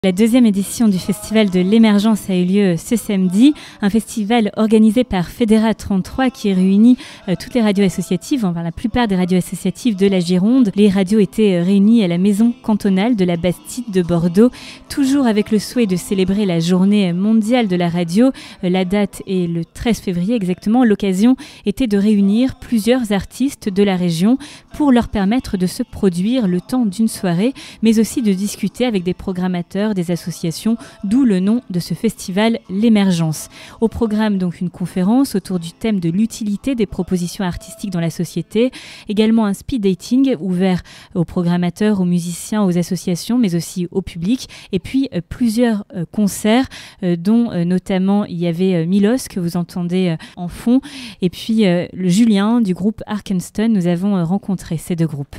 La deuxième édition du Festival de l'Émergence a eu lieu ce samedi, un festival organisé par Fédéra 33 qui réunit toutes les radios associatives, enfin la plupart des radios associatives de la Gironde. Les radios étaient réunies à la maison cantonale de la Bastide de Bordeaux, toujours avec le souhait de célébrer la journée mondiale de la radio. La date est le 13 février exactement. L'occasion était de réunir plusieurs artistes de la région pour leur permettre de se produire le temps d'une soirée, mais aussi de discuter avec des programmateurs, des associations, d'où le nom de ce festival, l'Émergence. Au programme, donc, une conférence autour du thème de l'utilité des propositions artistiques dans la société, également un speed dating ouvert aux programmateurs, aux musiciens, aux associations, mais aussi au public, et puis plusieurs concerts, dont notamment il y avait Milos, que vous entendez en fond, et puis le Julien du groupe Arkenstone. Nous avons rencontré ces deux groupes.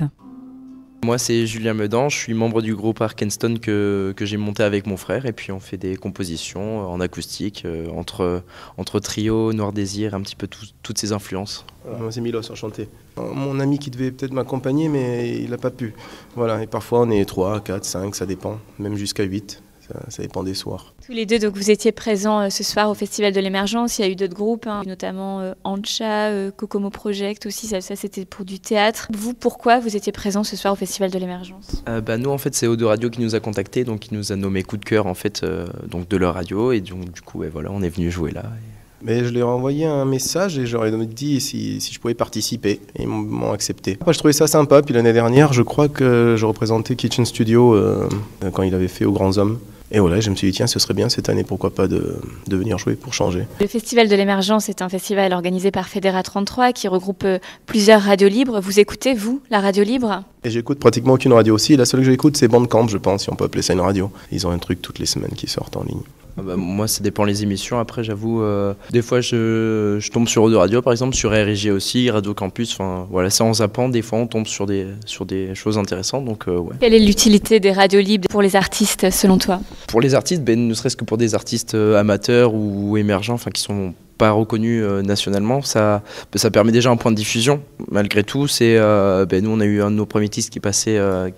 Moi c'est Julien Medan, je suis membre du groupe Arkenstone que j'ai monté avec mon frère et puis on fait des compositions en acoustique entre trio, Noir Désir, un petit peu toutes ces influences. Moi c'est Milos, enchanté. Mon ami qui devait peut-être m'accompagner mais il n'a pas pu. Voilà, et parfois on est 3, 4, 5, ça dépend, même jusqu'à 8. Ça dépend des soirs. Tous les deux, donc vous étiez présents ce soir au Festival de l'Émergence. Il y a eu d'autres groupes, notamment Ancha, Kokomo Project aussi, ça c'était pour du théâtre. Vous, pourquoi vous étiez présents ce soir au Festival de l'Émergence? Nous en fait c'est O2 Radio qui nous a contactés, donc qui nous a nommé coup de cœur en fait donc de leur radio et donc du coup voilà, on est venu jouer là. Mais je leur ai envoyé un message et j'aurais dit si je pouvais participer. Et ils m'ont accepté. Je trouvais ça sympa. Puis l'année dernière, je crois que je représentais Kitchen Studio quand il avait fait Aux Grands Hommes. Et voilà, je me suis dit, tiens, ce serait bien cette année, pourquoi pas de venir jouer pour changer. Le Festival de l'Émergence est un festival organisé par Fédéra 33 qui regroupe plusieurs radios libres. Vous écoutez, vous, la radio libre? Et j'écoute pratiquement aucune radio aussi. La seule que j'écoute, c'est Bandcamp, je pense, si on peut appeler ça une radio. Ils ont un truc toutes les semaines qui sortent en ligne. Moi, ça dépend les émissions. Après, j'avoue, des fois, je tombe sur O2 Radio, par exemple, sur RIG aussi, Radio Campus. Enfin, voilà, c'est en zappant. Des fois, on tombe sur des choses intéressantes. Donc, ouais. Quelle est l'utilité des radios libres pour les artistes, selon toi? Pour les artistes, ne serait-ce que pour des artistes amateurs ou émergents, enfin, qui sont pas reconnus nationalement, ça permet déjà un point de diffusion. Malgré tout, nous, on a eu un de nos premiers titres qui passait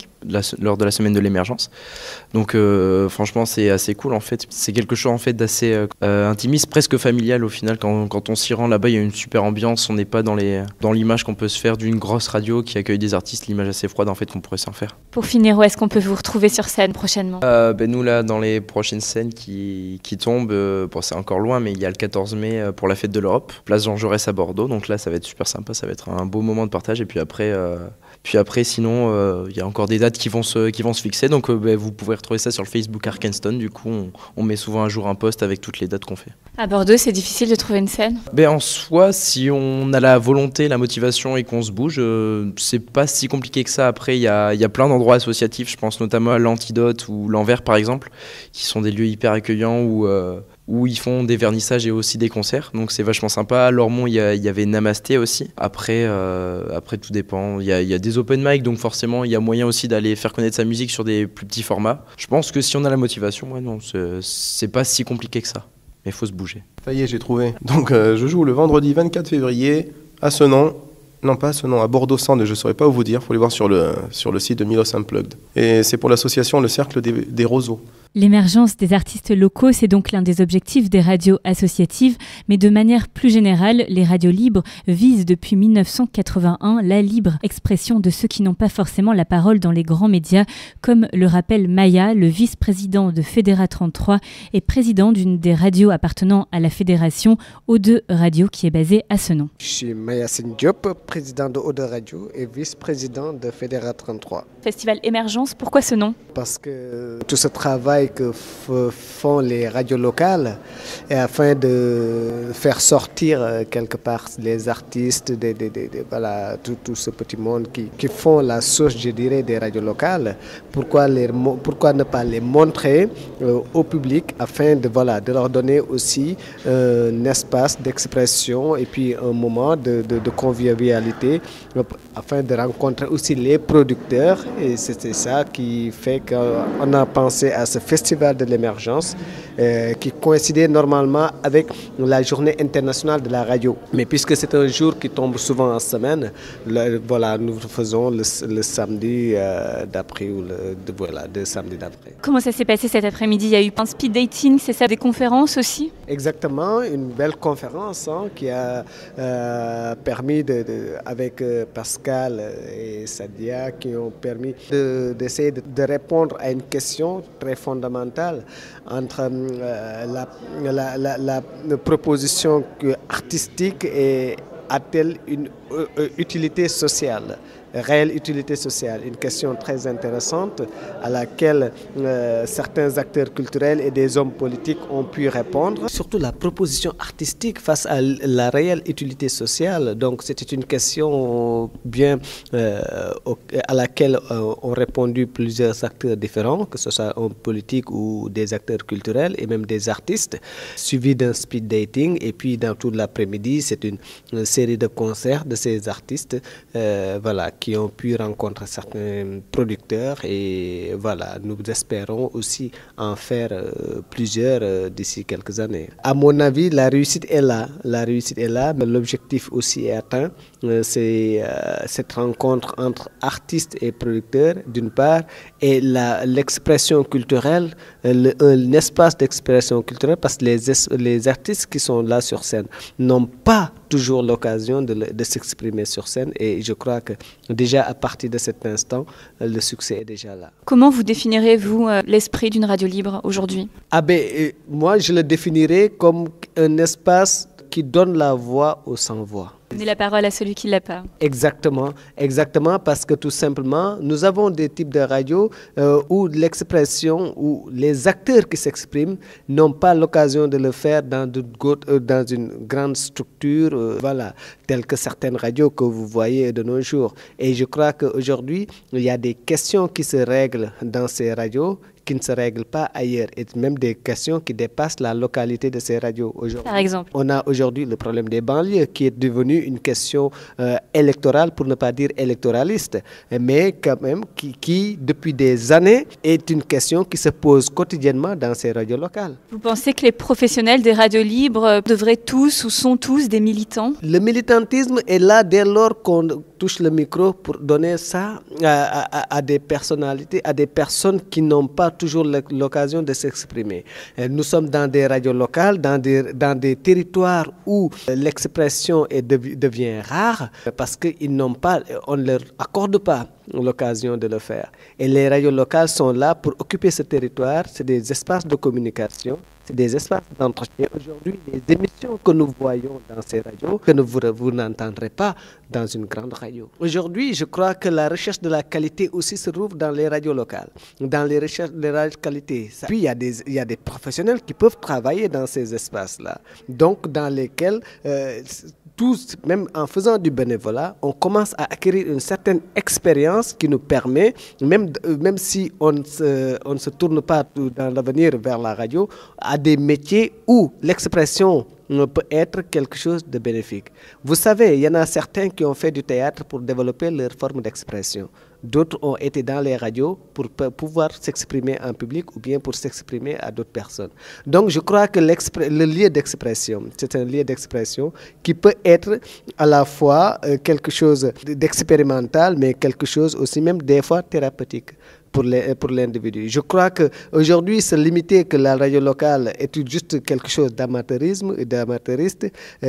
lors de la semaine de l'Émergence. Donc franchement c'est assez cool en fait. C'est quelque chose en fait d'assez intimiste, presque familial au final. Quand on s'y rend là-bas, il y a une super ambiance. On n'est pas dans l'image qu'on peut se faire d'une grosse radio qui accueille des artistes, l'image assez froide en fait qu'on pourrait s'en faire. Pour finir, où est-ce qu'on peut vous retrouver sur scène prochainement? Nous là dans les prochaines scènes qui tombent, c'est encore loin mais il y a le 14 mai pour la fête de l'Europe, place Jean Jaurès à Bordeaux. Donc là ça va être super sympa, ça va être un beau moment de partage et puis après sinon il y a encore des dates qui vont se fixer, donc vous pouvez retrouver ça sur le Facebook Arkenstone. Du coup on met souvent un jour un post avec toutes les dates qu'on fait. À Bordeaux, c'est difficile de trouver une scène? En soi, si on a la volonté, la motivation et qu'on se bouge, c'est pas si compliqué que ça. Après il y a plein d'endroits associatifs, je pense notamment à l'Antidote ou l'Anvers par exemple, qui sont des lieux hyper accueillants où ils font des vernissages et aussi des concerts, donc c'est vachement sympa. À Lormont, il y avait Namasté aussi. Après tout dépend. Il y a des open mic, donc forcément, il y a moyen aussi d'aller faire connaître sa musique sur des plus petits formats. Je pense que si on a la motivation, c'est pas si compliqué que ça. Mais il faut se bouger. Ça y est, j'ai trouvé. Donc je joue le vendredi 24 février à Senon. Non, pas à Senon, à Bordeaux-Centre, je ne saurais pas où vous dire. Il faut aller voir sur le site de Milos Unplugged. Et c'est pour l'association Le Cercle des Roseaux. L'émergence des artistes locaux, c'est donc l'un des objectifs des radios associatives, mais de manière plus générale, les radios libres visent depuis 1981 la libre expression de ceux qui n'ont pas forcément la parole dans les grands médias, comme le rappelle Maya, le vice-président de Fédéra 33 et président d'une des radios appartenant à la fédération O2 Radio qui est basée à Senon. Je suis Maya Diop, président de O2 Radio et vice-président de Fédéra 33. Festival Émergence, pourquoi ce nom? Parce que tout ce travail que font les radios locales et afin de faire sortir quelque part les artistes, voilà, tout ce petit monde qui font la source, je dirais, des radios locales. Pourquoi ne pas les montrer au public afin de leur donner aussi un espace d'expression et puis un moment de convivialité afin de rencontrer aussi les producteurs. Et c'était ça qui fait qu'on a pensé à ce festival de l'émergence qui coïncidait normalement avec la journée internationale de la radio. Mais puisque c'est un jour qui tombe souvent en semaine, voilà, nous faisons le samedi d'après ou le samedi d'après. Comment ça s'est passé cet après-midi? Il y a eu un speed dating, c'est ça, des conférences aussi? Exactement, une belle conférence qui a permis, avec Pascal et Sadia, qui ont permis d'essayer de répondre à une question très fondamentale entre la proposition artistique et a-t-elle une utilité sociale, réelle utilité sociale? Une question très intéressante à laquelle certains acteurs culturels et des hommes politiques ont pu répondre. Surtout la proposition artistique face à la réelle utilité sociale. Donc c'était une question bien à laquelle ont répondu plusieurs acteurs différents, que ce soit hommes politiques ou des acteurs culturels et même des artistes, suivi d'un speed dating. Et puis dans tout l'après-midi, c'est une série de concerts de ces artistes voilà, qui ont pu rencontrer certains producteurs et voilà, nous espérons aussi en faire plusieurs d'ici quelques années. À mon avis, la réussite est là. La réussite est là, mais l'objectif aussi est atteint. C'est cette rencontre entre artistes et producteurs d'une part et l'expression culturelle, un espace d'expression culturelle parce que les artistes qui sont là sur scène n'ont pas toujours l'occasion de s'exprimer sur scène et je crois que déjà à partir de cet instant, le succès est déjà là. Comment vous définirez-vous l'esprit d'une radio libre aujourd'hui? Moi, je le définirais comme un espace qui donne la voix aux sans-voix. Donner la parole à celui qui ne l'a pas. Exactement, parce que tout simplement, nous avons des types de radios où l'expression, où les acteurs qui s'expriment n'ont pas l'occasion de le faire dans une grande structure, voilà, telle que certaines radios que vous voyez de nos jours. Et je crois qu'aujourd'hui, il y a des questions qui se règlent dans ces radios qui ne se règlent pas ailleurs, et même des questions qui dépassent la localité de ces radios aujourd'hui. Par exemple? On a aujourd'hui le problème des banlieues qui est devenu une question électorale, pour ne pas dire électoraliste, mais quand même qui, depuis des années, est une question qui se pose quotidiennement dans ces radios locales. Vous pensez que les professionnels des radios libres devraient tous ou sont tous des militants? Le militantisme est là dès lors qu'on touche le micro pour donner ça à des personnalités, à des personnes qui n'ont pas toujours l'occasion de s'exprimer. Nous sommes dans des radios locales, dans des territoires où l'expression devient rare parce qu'on ne leur accorde pas l'occasion de le faire. Et les radios locales sont là pour occuper ce territoire, c'est des espaces de communication, c'est des espaces d'entretien. Aujourd'hui, les émissions que nous voyons dans ces radios, que vous n'entendrez pas dans une grande radio. Aujourd'hui, je crois que la recherche de la qualité aussi se trouve dans les radios locales, dans les recherches de la qualité. Puis, il y a des professionnels qui peuvent travailler dans ces espaces-là, donc dans lesquels... tous, même en faisant du bénévolat, on commence à acquérir une certaine expérience qui nous permet, même si on ne se tourne pas dans l'avenir vers la radio, à des métiers où l'expression peut être quelque chose de bénéfique. Vous savez, il y en a certains qui ont fait du théâtre pour développer leur forme d'expression. D'autres ont été dans les radios pour pouvoir s'exprimer en public ou bien pour s'exprimer à d'autres personnes. Donc je crois que le lieu d'expression, c'est un lieu d'expression qui peut être à la fois quelque chose d'expérimental, mais quelque chose aussi même des fois thérapeutique pour l'individu. Je crois qu'aujourd'hui, se limiter que la radio locale est juste quelque chose d'amateurisme et d'amateuriste,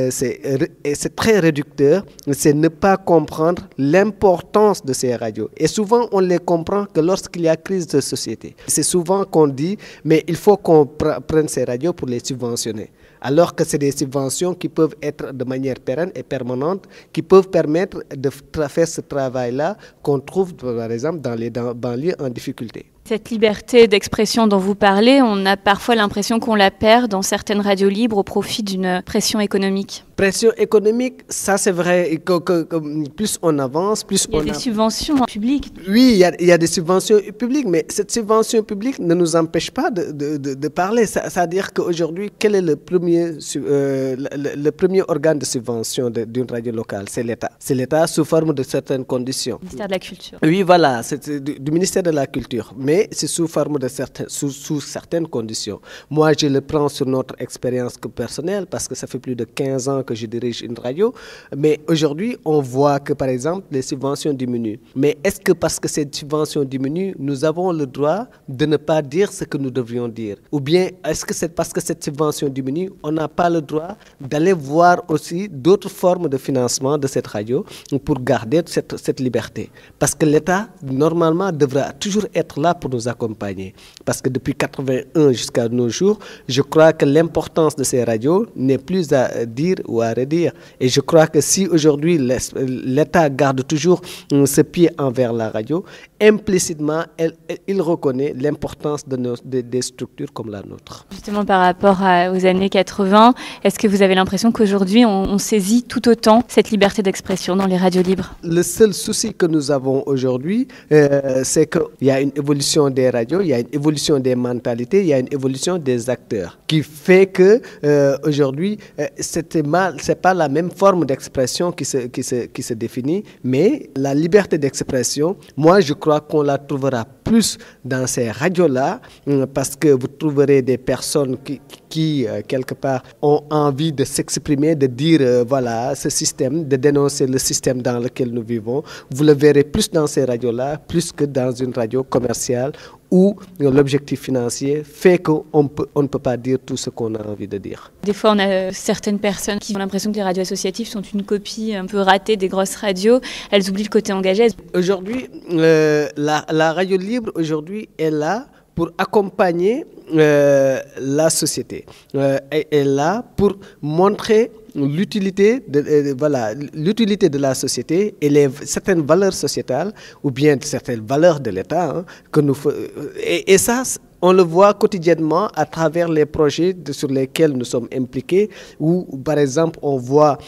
c'est très réducteur. C'est ne pas comprendre l'importance de ces radios. Et souvent, on les comprend que lorsqu'il y a crise de société. C'est souvent qu'on dit, mais il faut qu'on prenne ces radios pour les subventionner. Alors que c'est des subventions qui peuvent être de manière pérenne et permanente, qui peuvent permettre de faire ce travail-là qu'on trouve, par exemple, dans les banlieues en difficulté. Cette liberté d'expression dont vous parlez, on a parfois l'impression qu'on la perd dans certaines radios libres au profit d'une pression économique. Pression économique, ça c'est vrai, que plus on avance, plus on a... Il y a des subventions publiques. Oui, il y a des subventions publiques, mais cette subvention publique ne nous empêche pas de parler. C'est-à-dire qu'aujourd'hui, quel est le premier organe de subvention d'une radio locale? C'est l'État. C'est l'État sous forme de certaines conditions. Le ministère de la Culture. Oui, voilà, c'est du ministère de la Culture, mais c'est sous forme de sous certaines conditions. Moi, je le prends sur notre expérience personnelle parce que ça fait plus de 15 ans que je dirige une radio, mais aujourd'hui, on voit que, par exemple, les subventions diminuent. Mais est-ce que parce que ces subventions diminuent, nous avons le droit de ne pas dire ce que nous devrions dire? Ou bien, est-ce que c'est parce que cette subvention diminue, on n'a pas le droit d'aller voir aussi d'autres formes de financement de cette radio pour garder cette liberté? Parce que l'État, normalement, devra toujours être là pour nous accompagner. Parce que depuis 1981 jusqu'à nos jours, je crois que l'importance de ces radios n'est plus à dire ou à redire. Et je crois que si aujourd'hui l'État garde toujours ce pied envers la radio, implicitement, il reconnaît l'importance des structures comme la nôtre. Justement, par rapport aux années 80, est-ce que vous avez l'impression qu'aujourd'hui, on saisit tout autant cette liberté d'expression dans les radios libres? Le seul souci que nous avons aujourd'hui, c'est qu'il y a une évolution des radios, il y a une évolution des mentalités, il y a une évolution des acteurs, qui fait que aujourd'hui, c'est pas la même forme d'expression qui se définit, mais la liberté d'expression, moi je crois qu'on la trouvera plus dans ces radios-là, parce que vous trouverez des personnes qui quelque part, ont envie de s'exprimer, de dire, voilà, ce système, de dénoncer le système dans lequel nous vivons. Vous le verrez plus dans ces radios-là, plus que dans une radio commerciale où l'objectif financier fait qu'on ne peut pas dire tout ce qu'on a envie de dire. Des fois, on a certaines personnes qui ont l'impression que les radios associatives sont une copie un peu ratée des grosses radios. Elles oublient le côté engagé. Aujourd'hui, la radio libre, aujourd'hui, est là pour accompagner la société. Elle est là pour montrer l'utilité de la société et certaines valeurs sociétales ou bien certaines valeurs de l'État et ça, on le voit quotidiennement à travers les projets sur lesquels nous sommes impliqués, où par exemple on voit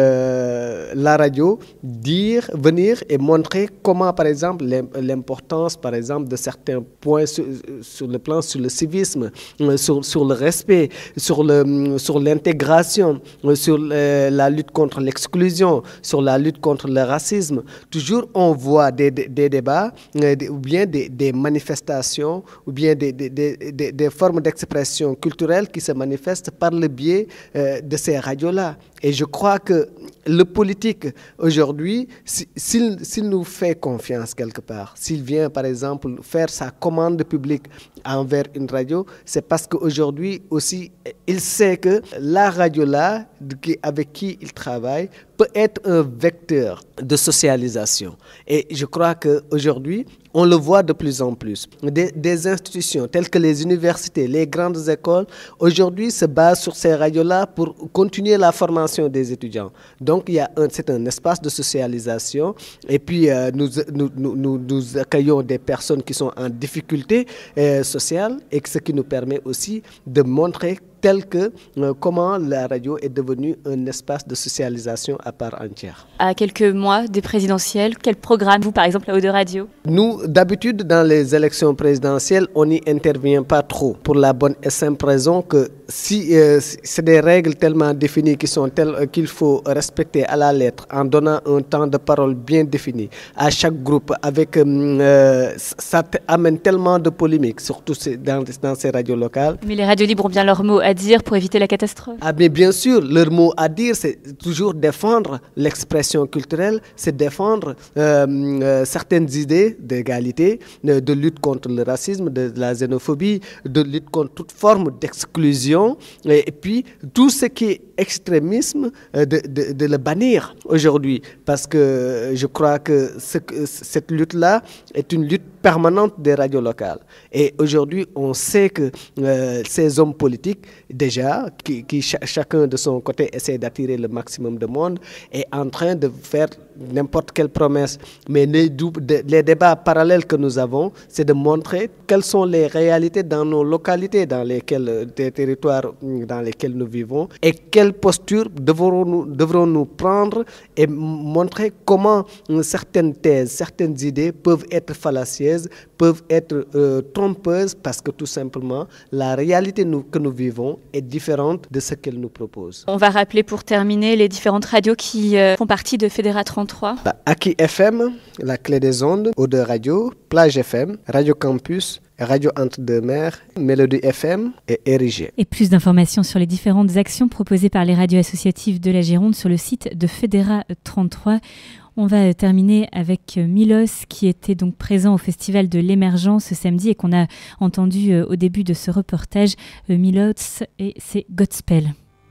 la radio venir et montrer comment par exemple l'importance par exemple de certains points sur le civisme, sur le respect, sur l'intégration, sur la lutte contre l'exclusion, sur la lutte contre le racisme. Toujours on voit des débats ou bien des manifestations ou bien des formes d'expression culturelle qui se manifestent par le biais de ces radios-là. Et je crois que le politique, aujourd'hui, s'il nous fait confiance quelque part, s'il vient, par exemple, faire sa commande publique envers une radio, c'est parce qu'aujourd'hui aussi, il sait que la radio-là, avec qui il travaille, peut être un vecteur de socialisation. Et je crois qu'aujourd'hui, on le voit de plus en plus. Des institutions telles que les universités, les grandes écoles, aujourd'hui se basent sur ces radios-là pour continuer la formation des étudiants. Donc, c'est un espace de socialisation. Et puis, nous accueillons des personnes qui sont en difficulté sociale et ce qui nous permet aussi de montrer comment la radio est devenue un espace de socialisation à part entière. À quelques mois des présidentielles, quel programme vous, par exemple, à Eau de Radio? Nous, d'habitude, dans les élections présidentielles, on n'y intervient pas trop, pour la bonne et simple raison que si c'est des règles tellement définies qui sont telles qu'il faut respecter à la lettre, en donnant un temps de parole bien défini à chaque groupe, ça amène tellement de polémiques, surtout dans ces radios locales. Mais les radios libres ont bien leur mot à dire pour éviter la catastrophe? Ah, mais bien sûr, leur mot à dire, c'est toujours défendre l'expression culturelle, c'est défendre certaines idées d'égalité, de lutte contre le racisme, de la xénophobie, de lutte contre toute forme d'exclusion, et puis tout ce qui est extrémisme, de le bannir aujourd'hui, parce que je crois que cette lutte-là est une lutte permanente des radios locales. Et aujourd'hui, on sait que ces hommes politiques, déjà, qui chacun de son côté essaie d'attirer le maximum de monde, est en train de faire n'importe quelle promesse, mais les débats parallèles que nous avons, c'est de montrer quelles sont les réalités dans nos localités, dans lesquelles, des territoires dans lesquels nous vivons, et quelle posture devrons-nous prendre et montrer comment certaines thèses, certaines idées peuvent être fallacieuses, peuvent être trompeuses, parce que tout simplement, la réalité que nous vivons est différente de ce qu'elle nous propose. On va rappeler pour terminer les différentes radios qui font partie de Fédéra 33. Aki FM, la clé des ondes, Ode Radio, Plage FM, Radio Campus, Radio Entre-deux-Mers, Mélodie FM et Érigé. Et plus d'informations sur les différentes actions proposées par les radios associatives de la Gironde sur le site de Fédéra 33. On va terminer avec Milos qui était donc présent au Festival de l'Émergence ce samedi et qu'on a entendu au début de ce reportage. Milos et c'est Godspell.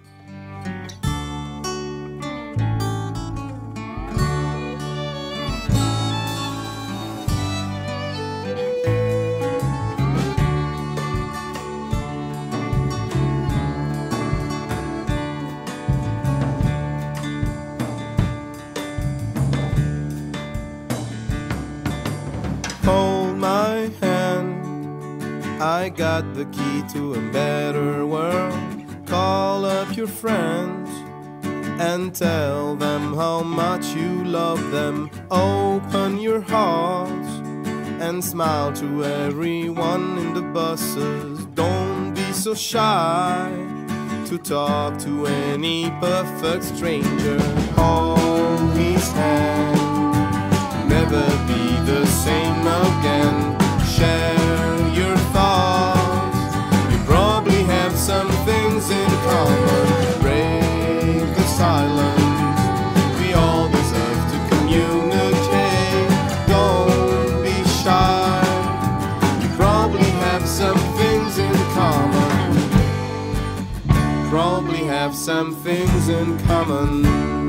Hold my hand, I got the key to a better world. Call up your friends and tell them how much you love them. Open your hearts and smile to everyone in the buses. Don't be so shy to talk to any perfect stranger. Hold his hand, never be the same again. Share your thoughts, you probably have some things in common. Break the silence, we all deserve to communicate. Don't be shy, you probably have some things in common. Probably have some things in common.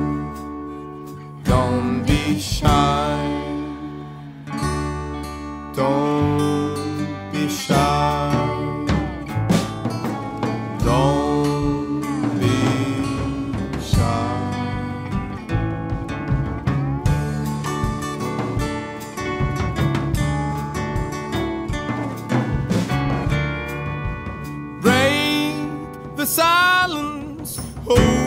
Don't be shy. Don't be shy. Don't be shy. Break the silence. Oh.